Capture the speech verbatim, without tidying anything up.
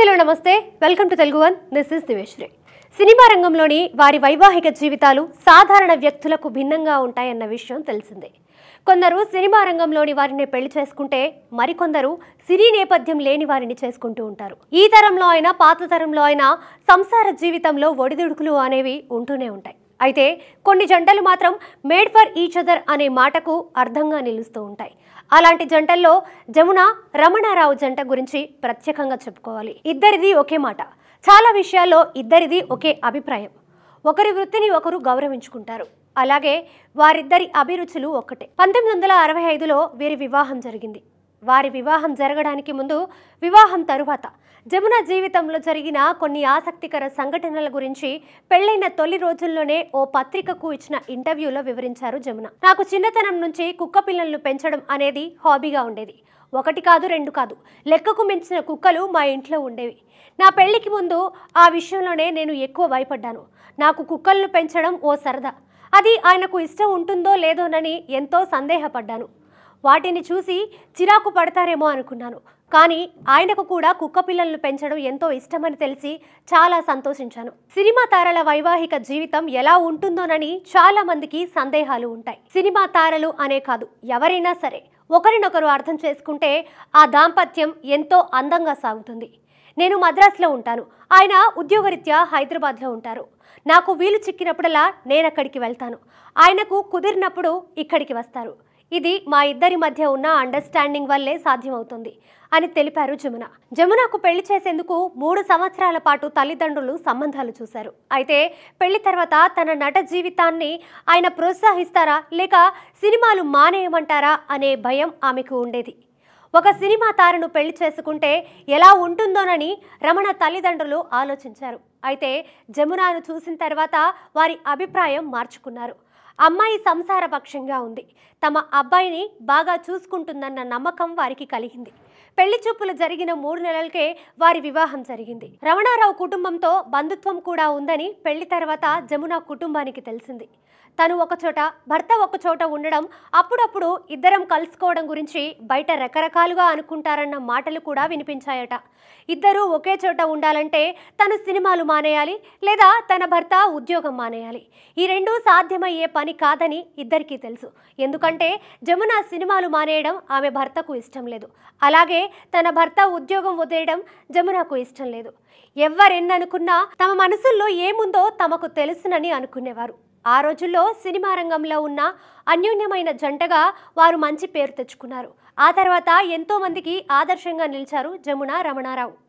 Hello నమస్తే welcome to Telugu one this is Diveshri. Cinema రంగంలోని వారి వైవాహిక జీవితాలు సాధారణ వ్యక్తులకు భిన్నంగా ఉంటాయన్న విషయం తెలిసిందే. కొందరు సినిమా రంగంలోని వారిని పెళ్లి చేసుకుంటే మరికొందరు సినీ నేపథ్యం లేని వారిని చేసుకుంటూ ఉంటారు. ఈ తరంలో అయినా పాత తరంలో అయినా సంసార జీవితంలో ఒడిదుడుకులు అనేవి ఉంటూనే ఉంటాయి. అయితే కొన్ని జంటలు మాత్రం మేడ్ ఫర్ ఈచ్ అదర్ అనే మాటకు అర్థంగా నిలుస్తూ ఉంటాయి. అలాంటి జంటల్లో జమున రమణారావు జంట గురించి ప్రత్యేకంగా చెప్పుకోవాలి. ఇద్దరిది ఒకే మాట, చాలా విషయాల్లో ఇద్దరిది ఒకే అభిప్రాయం. ఒకరి వృత్తిని ఒకరు గౌరవించుకుంటారు. అలాగే వారిద్దరి అభిరుచులు ఒక్కటే. పంతొమ్మిది వందల అరవై ఐదులో వీరి వివాహం జరిగింది. వారి వివాహం జరగడానికి ముందు, వివాహం తరువాత జమున జీవితంలో జరిగిన కొన్ని ఆసక్తికర సంఘటనల గురించి పెళ్లైన తొలి రోజుల్లోనే ఓ పత్రికకు ఇచ్చిన ఇంటర్వ్యూలో వివరించారు జమున. నాకు చిన్నతనం నుంచి కుక్క పిల్లలను పెంచడం అనేది హాబీగా ఉండేది. ఒకటి కాదు, రెండు కాదు, లెక్కకు మించిన కుక్కలు మా ఇంట్లో ఉండేవి. నా పెళ్లికి ముందు ఆ విషయంలోనే నేను ఎక్కువ భయపడ్డాను. నాకు కుక్కలను పెంచడం ఓ సరదా. అది ఆయనకు ఇష్టం ఉంటుందో లేదోనని ఎంతో సందేహపడ్డాను. వాటిని చూసి చిరాకు పడతారేమో అనుకున్నాను. కానీ ఆయనకు కూడా కుక్క పిల్లలను పెంచడం ఎంతో ఇష్టమని తెలిసి చాలా సంతోషించాను. సినిమా తారల వైవాహిక జీవితం ఎలా ఉంటుందోనని చాలా మందికి సందేహాలు ఉంటాయి. సినిమా తారలు అనే కాదు, ఎవరైనా సరే ఒకరినొకరు అర్థం చేసుకుంటే ఆ దాంపత్యం ఎంతో అందంగా సాగుతుంది. నేను మద్రాసులో ఉంటాను, ఆయన ఉద్యోగరీత్యా హైదరాబాద్లో ఉంటారు. నాకు వీలు చిక్కినప్పుడల్లా నేను అక్కడికి వెళ్తాను, ఆయనకు కుదిరినప్పుడు ఇక్కడికి వస్తారు. ఇది మా ఇద్దరి మధ్య ఉన్న అండర్స్టాండింగ్ వల్లే సాధ్యమవుతుంది అని తెలిపారు జమున. జమునకు పెళ్లి చేసేందుకు మూడు సంవత్సరాల పాటు తల్లిదండ్రులు సంబంధాలు చూశారు. అయితే పెళ్లి తర్వాత తన నట జీవితాన్ని ఆయన ప్రోత్సహిస్తారా లేక సినిమాలు మానేయమంటారా అనే భయం ఆమెకు ఉండేది. ఒక సినిమా తారను పెళ్లి చేసుకుంటే ఎలా ఉంటుందోనని రమణ తల్లిదండ్రులు ఆలోచించారు. అయితే జమునను చూసిన తర్వాత వారి అభిప్రాయం మార్చుకున్నారు. అమ్మాయి సంసారపక్షంగా ఉంది, తమ అబ్బాయిని బాగా చూసుకుంటుందన్న నమ్మకం వారికి కలిగింది. పెళ్లి చూపులు జరిగిన మూడు నెలలకే వారి వివాహం జరిగింది. రమణారావు కుటుంబంతో బంధుత్వం కూడా ఉందని పెళ్లి తర్వాత జమున కుటుంబానికి తెలిసింది. తను ఒకచోట, భర్త ఒకచోట ఉండడం, అప్పుడప్పుడు ఇద్దరం కలుసుకోవడం గురించి బయట రకరకాలుగా అనుకుంటారన్న మాటలు కూడా వినిపించాయట. ఇద్దరూ ఒకే చోట ఉండాలంటే తను సినిమాలు మానేయాలి లేదా తన భర్త ఉద్యోగం మానేయాలి. ఈ రెండూ సాధ్యమయ్యే పని కాదని ఇద్దరికీ తెలుసు. ఎందుకంటే జమున సినిమాలు మానేయడం ఆమె భర్తకు ఇష్టం లేదు. అలాగే తన భర్త ఉద్యోగం వదిలేయడం జమునకు ఇష్టం లేదు. ఎవరెన్ననుకున్నా తమ మనసుల్లో ఏముందో తమకు తెలుసునని అనుకునేవారు. ఆ రోజుల్లో సినిమా రంగంలో ఉన్న అన్యోన్యమైన జంటగా వారు మంచి పేరు తెచ్చుకున్నారు. ఆ తర్వాత ఎంతో మందికి ఆదర్శంగా నిలిచారు జమున రమణారావు.